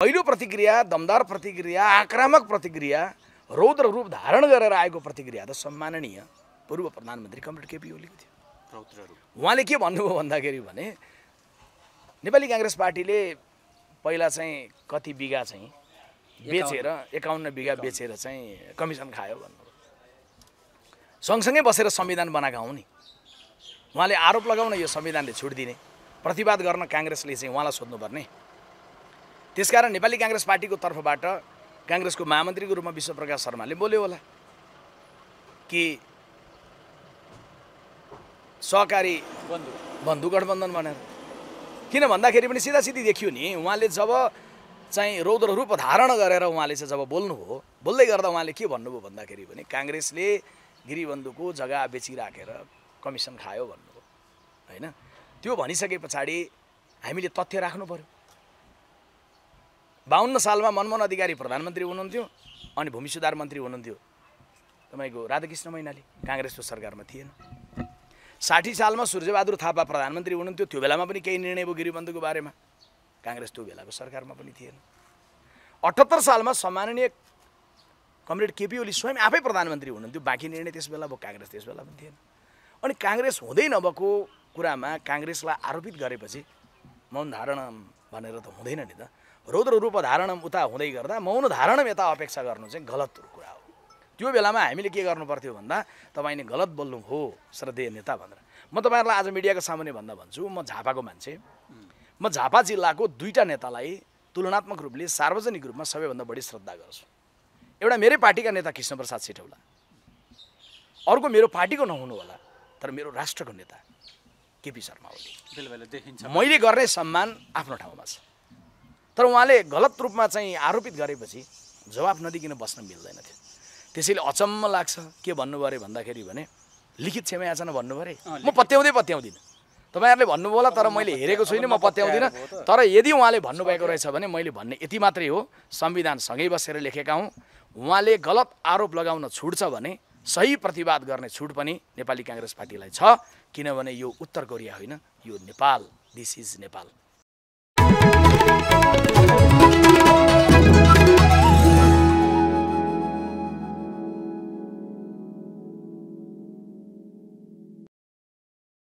पहिलो प्रतिक्रिया, दमदार प्रतिक्रिया, आक्रामक प्रतिक्रिया, रौद्र रूप धारण गरेर आएको प्रतिक्रिया त सम्माननीय पूर्व प्रधानमन्त्री कमरेड केपी ओलीको थियो। उहाँले के भन्नुभयो भन्दाखेरि भने नेपाली कांग्रेस पार्टीले पहिला चाहिँ कति बिघा चाहिँ बेचेर 51 बिघा बेचेर चाहिँ कमिसन खायो भन्नुभयो। सँगसँगै बसेर संविधान बनाएका हौँ नि। उहाँले आरोप लगाउन यो संविधानले छुट दिने, प्रतिवाद गर्न कांग्रेसले चाहिँ उहाँलाई सोध्नुपर्ने। त्यसकारण नेपाली कांग्रेस पार्टीको तर्फबाट कांग्रेसको महामन्त्रीको रूपमा विश्वप्रकाश शर्माले बोल्यो होला कि सहकारी बन्धु गठबन्धन भनेर। किन भन्दाखेरि पनि सिधासिधी देखियो नि, उहाँले जब चाहिँ रौद्र रूप धारण गरेर उहाँले चाहिँ जब बोल्नुभयो, बोल्दै गर्दा उहाँले के भन्नुभयो भन्दाखेरि पनि कांग्रेसले गिरिबन्धुको जग्गा बेचिराखेर कमिसन खायो भन्नुभयो हैन। त्यो भनिसके पछाडि हामीले तथ्य राख्नु पर्यो। 52 सालमा मनमोहन अधिकारी प्रधानमन्त्री हुनुहुन्थ्यो अनि भूमि सुधार मन्त्री हुनुहुन्थ्यो तपाईको राधाकृष्ण मैनाली, कांग्रेसको सरकारमा थिएन। 60 सालमा सूर्यबहादुर थापा प्रधानमन्त्री हुनुहुन्थ्यो, त्यो बेलामा पनि केही निर्णय भयो गिरिबन्धुको बारेमा, कांग्रेस त्यो बेलाको सरकारमा पनि थिएन। 78 सालमा सम्माननीय कमरेड केपी ओली स्वयं आफै प्रधानमन्त्री हुनुहुन्थ्यो, बाँकी निर्णय त्यस बेला भयो, कांग्रेस त्यस बेला पनि थिएन। अनि कांग्रेस हुँदै नभएको कुरामा कांग्रेसलाई आरोपित गरेपछि मौन धारण भनेर त हुँदैन नि त। रौद्र रूप धारण उता हुँदै गर्दा मौन धारण यता अपेक्षा गर्नु चाहिँ गलत कुरा हो। त्यो बेलामा हामीले के गर्नु पर्थ्यो भन्दा तपाईले गलत बोल्नु हो श्रद्धेय नेता भनेर। म तपाईहरुलाई आज मिडियाको सामुन्ने भन्दा भन्छु, म झापाको मान्छे, म झापा जिल्लाको दुईटा नेतालाई तुलनात्मक रूपले सार्वजनिक रूपमा सबैभन्दा बढी श्रद्धा गर्छु। एउटा मेरै पार्टीका नेता कृष्णप्रसाद सिटौला, अर्को मेरो पार्टीको नहुनु होला तर मेरो राष्ट्रको नेता केपी शर्मा ओली। मैले गर्ने सम्मान आफ्नो ठाउँमा छ, तर उहाँले गलत रूपमा चाहिँ आरोपित गरेपछि जवाफ नदिकन बस्न मिल्दैन थियो। त्यसैले अचम्म लाग्छ के भन्नुभयो अरे भन्दाखेरि भने लिखित क्षमा याचना भन्नुभयो अरे, म पत्याउँदिनँ। तपाईहरुले भन्नुभयो होला तर मैले हेरेको छुइनँ, म पत्याउँदिनँ। तर यदि उहाँले भन्नुभएको रहेछ भने मैले भन्ने यति मात्रै हो, संविधान सँगै बसेर लेखेका हौँ। उहाँले गलत आरोप लगाउन छुट छ भने सही प्रतिवाद गर्ने छुट पनि नेपाली कांग्रेस पार्टीलाई छ, किनभने यो उत्तर कोरिया होइन, यो नेपाल, दिस इज नेपाल।